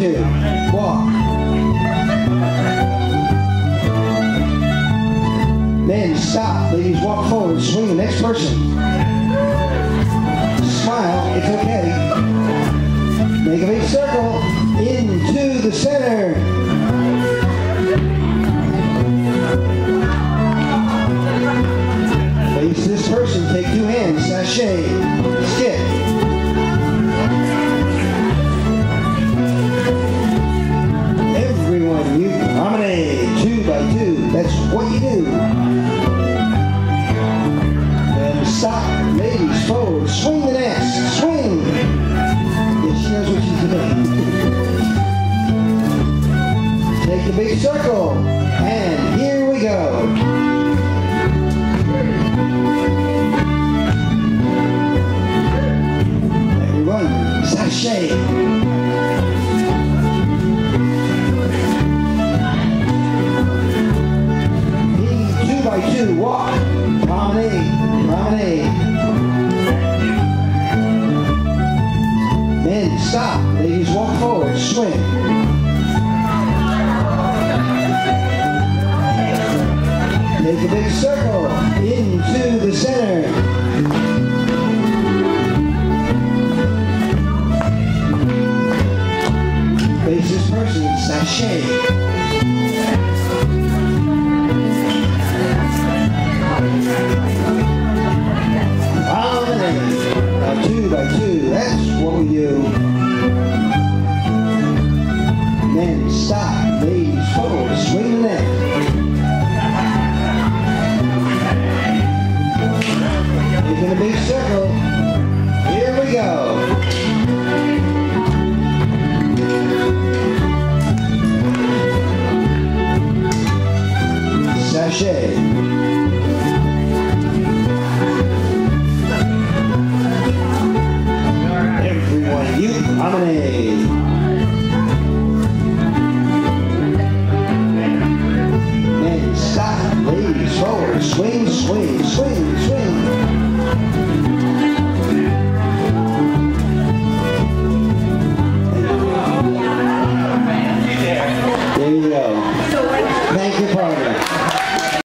2. Walk. Men, stop. Ladies, walk forward. Swing the next person. Smile. It's okay. Make a big circle. Into the center. Face this person. Take 2 hands. Sashay. Skip. Everyone, you promenade 2 by 2. That's what you do. And stop. Ladies, forward. Swing the next. Swing. Yeah, she knows what she's doing. Take the big circle. And here we go. Everyone, sashay. 2 by 2, walk, promenade, promenade. Men, stop. Ladies, walk forward, swing. Make a big circle into the center. Face this person, sashay. Promenade. 2 by 2, that's what we do. Men, stop. Ladies, forward, swing the neck.